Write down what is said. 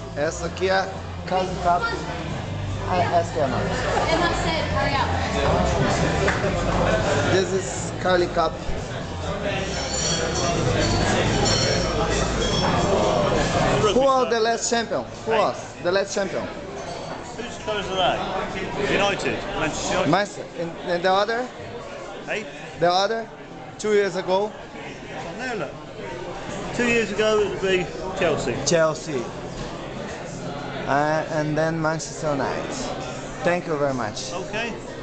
Essa aqui é a Carling Cup. Essa é a nova. And that's it, hurry up. This is Carling Cup. Who was the last champion? Who was the last champion? Whose colours are they? United. Manchester United. Manchester. And the other? Hey? The other? 2 years ago? Oh, now look. 2 years ago it would be Chelsea. Chelsea. And then Manchester United. Thank you very much. Okay.